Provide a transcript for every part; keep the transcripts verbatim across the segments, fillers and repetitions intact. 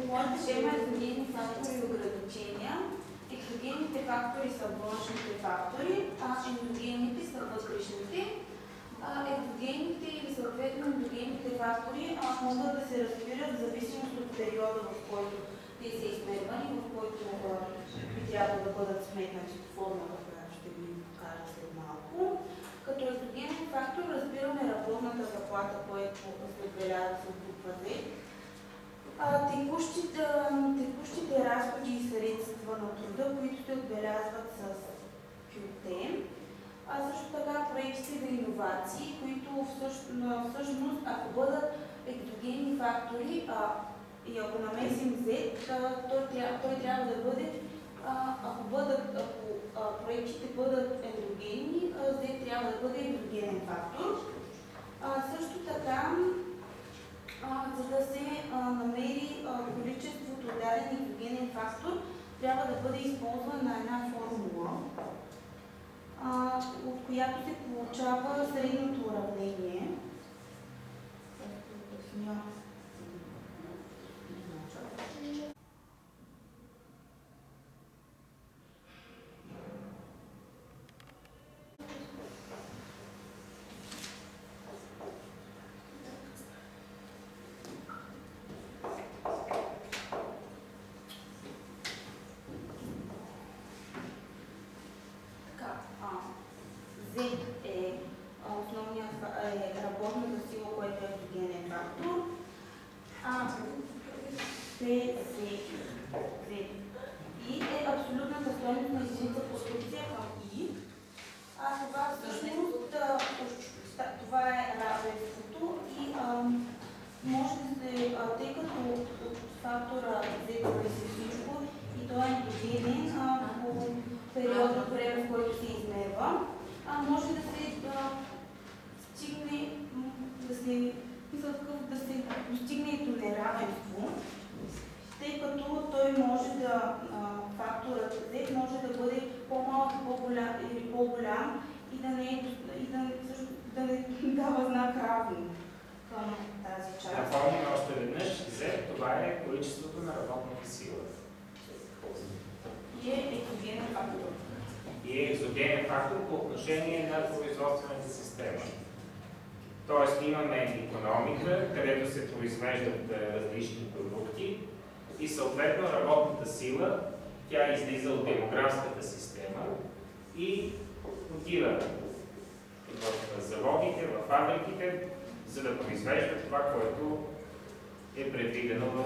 моята тема е екзогенни фактори и ограничения. Екзогенните фактори са външните фактори, а ендогенните са вътрешните. Екзогенните или съответно ендогенните фактори а, могат да се разбират в зависимост от периода, в който те са измервани, в който а, би трябвало да бъдат сметнати по формата, която ще ви покажа след малко. Като екзогенен фактор разбираме работната заплата, което се отбелязва с буква Z. Текущите, текущите разходи и средства на труда, които се отбелязват с Q T. А също така проектите за иновации, които всъщност, ако бъдат екзогенни фактори а, и ако намесим Z, той, той трябва да бъде, а, ако, бъдат, ако а, проектите бъдат ендогенни, Z трябва да бъде екзогенен фактор. А, също така, а, за да се а, намери а, количеството даден екзогенен фактор, трябва да бъде използвана една формула, от която се получава средното уравнение. Тоест имаме икономика, където се произвеждат различни продукти и съответно работната сила, тя излиза от демографската система и отива в заводите, в фабриките, за да произвеждат това, което е предвидено в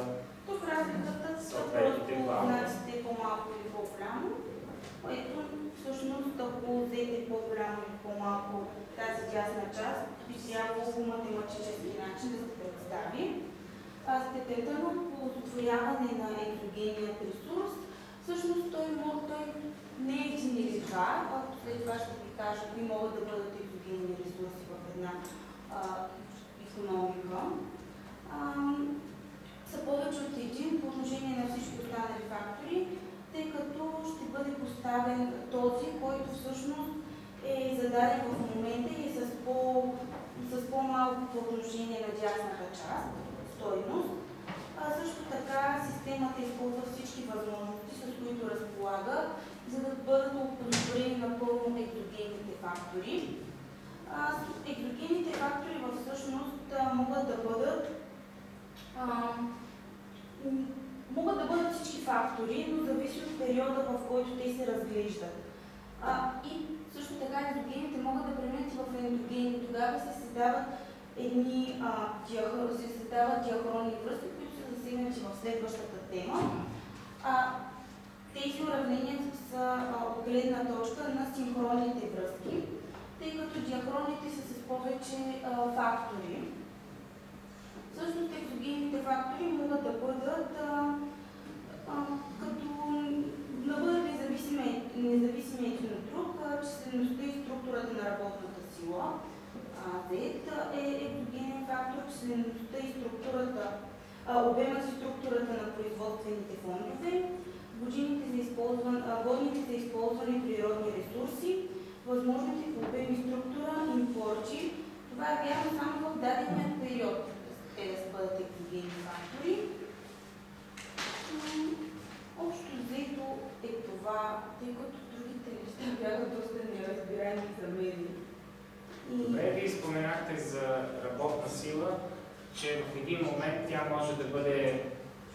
съответните планове. По-малко или по-голямо, което всъщност ако взете по-голямо или по-малко тази дясна част, би трябвало по математически начин да се представи. Степента на оползотворяване на екзогенният ресурс, всъщност той, той не е един или два, а след това ще ви кажа кои могат да бъдат екзогенни ресурси в една а, икономика. А, са повече от един по отношение на всички останали фактори, тъй като ще бъде поставен този, който всъщност е зададен в момента и е с, по, с по-малко по отношение на дясната част, стойност. А също така системата използва всички възможности, с които разполага, за да бъдат оползотворени напълно екзогенните фактори. А, екзогенните фактори всъщност могат да бъдат а, могат да бъдат всички фактори, но зависи от периода, в който те се разглеждат. А, и също така ендогените могат да преминат в ендогени. Тогава се създават едни а, диахро... се създават диахронни връзки, които са засегнати в следващата тема. А, тези уравнения са а, от гледна точка на синхронните връзки, тъй като диахроните са с повече а, фактори. Всъщност екзогенните фактори могат да бъдат а, а, като да бъдат независими, независими един от друг, числеността и структурата на работната сила. Z е екзогенен фактор, числеността и структурата, а, обемът и структурата на производствените фондове, годините за използване, годните за използване природни ресурси, възможните по обем и структура, импорти. Това е вярно само в дадения период, те да бъдат екзогенни фактори. момент тя може да бъде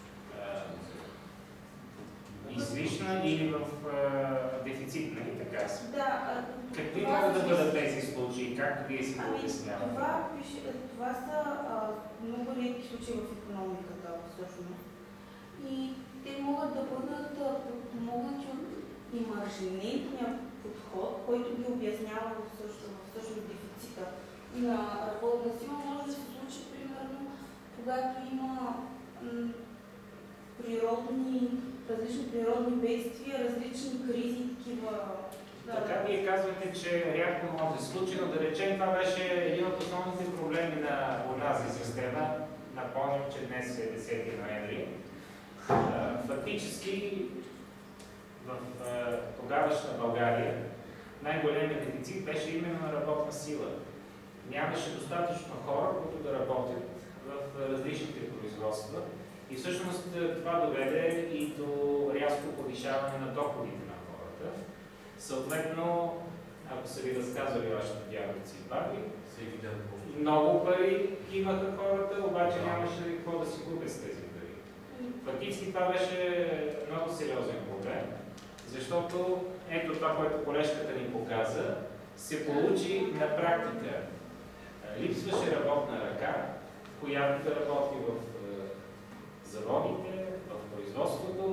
излишна или в а, дефицит, нали така? Да, а, какви това могат да са- бъдат тези случаи? Как вие си го Ами, обяснявате? това, пише, това са а, много редки случаи в икономиката, всъщност. И те могат да бъдат а, подпомогнати от имаржинентния подход, който ги обяснява всъщност, всъщност дефицита на работна сила. Може да се случи, примерно, когато има м, природни, различни природни бедствия, различни кризи, такива. Така вие казвате, че рядко може да се случи, но да речем, това беше един от основните проблеми на онази система. Напомням, че днес е десети ноември. Фактически в тогавашна България най-големият дефицит беше именно на работна сила. Нямаше достатъчно хора, които да работят в различните производства. И всъщност това доведе и до рязко повишаване на доходите на хората. Съответно, ако са ви разказвали вашите дядовци и баби, много пари имаха хората, обаче нямаше какво да си купят с тези пари. Фактически това беше много сериозен проблем, защото ето това, което колежката ни показа, се получи на практика. Липсваше работна ръка, която да работи в заводите, в производството.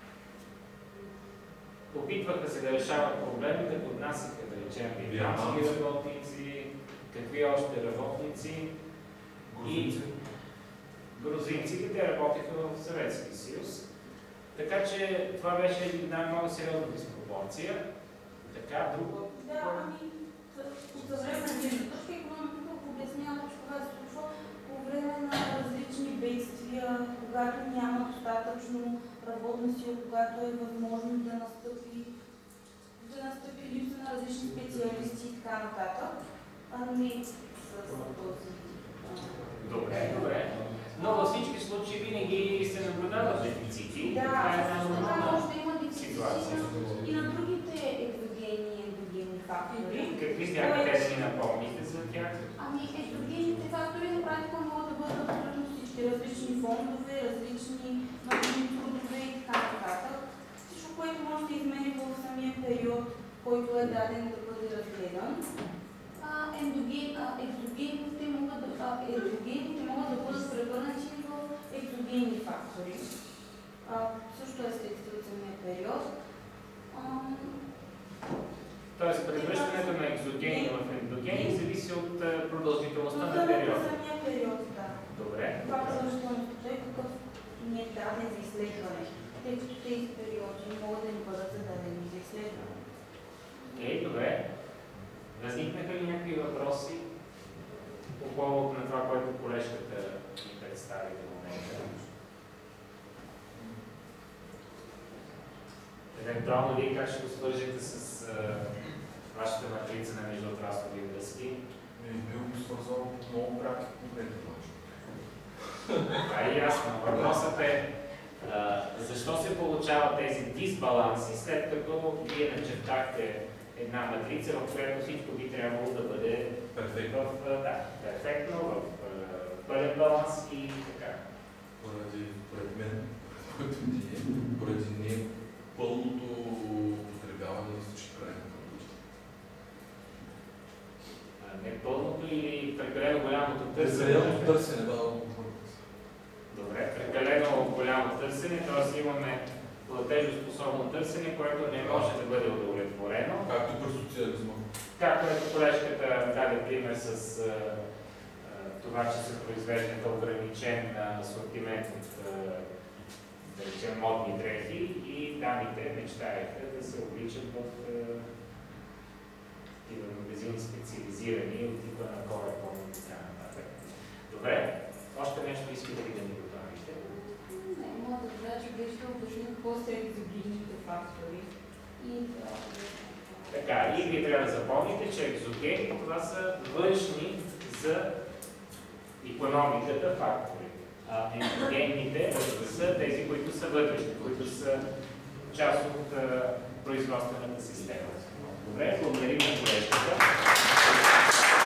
Опитваха се да решават проблеми, като отнасяха, да речем, вьетнамски работници, какви още работници. И грузинците, те работиха в Съветския съюз. Така че това беше една много сериозна диспропорция. Така, друго? Да, ами, за време на точка икономиката обяснява, че това се случва по време на различни бедствия, когато няма достатъчно работна сила, когато е възможно да настъпи, да настъпи липса на различни специалисти и така нататък. Ами, с този. Добре, добре. Но във всички случаи винаги се наблюдават дефицити. Да, това е една също така нормална може да има дефицити ситуация. и на другите екзогени и ендогени фактори. Какви бяха те да ни напомните за тях? Ами, екзогенните фактори на практика могат да бъдат абсолютно всички различни фондове, различни научни трудове и така нататък. Всичко, което може да измери в самия период, който е даден да бъде разгледан. А, ендоген, а, екзогените могат да, а, екзогените могат да бъдат превърнати в екзогенни фактори. А, също е следствие от самия период. А, Тоест, превръщането на екзогени в ендогени зависи от продължителността на от периода. самия период, да. Добре. Това продължителността е какъв ни е даден за изследване, тъй като тези периоди могат да ни бъдат зададени за изследване. Ей, добре. Възникнаха ли някакви въпроси по повод на това, което колежката ни представи до момента? Евентуално вие как ще го свържете с а, вашата матрица на междуотраслови връзки? Не бил го свързвал много пряки конкретни начин. Това е ясно. Въпросът е а, защо се получават тези дисбаланси, след като вие начертахте една матрица, в която всичко би трябвало да бъде Перфектно. в, да, перфектно, в пълен баланс и така. Поради, поред мен, който ни е, поради не пълното употребяване на всички крайни продукти. Непълното или прекалено голямото търсене? Прекалено търсене, да, Добре, прекалено голямо търсене, т.е. имаме платежоспособно търсене, което не може да бъде удовлетворено. както при социализма. Както ето колежката даде пример с а, а, това, че се произвежда ограничен асортимент от, а, да речем, модни дрехи и дамите мечтаеха да се обличат в такива магазини специализирани от типа на Корепон и така нататък. Добре, още нещо искате ли да ни добавите? Не, мога да кажа, че беше да уточня какво са екзогенните фактори. И да... Така, и вие трябва да запомните, че екзогени това са външни за икономиката фактори. А ендогенните са тези, които са вътрешни, които са част от а, производствената система. Добре?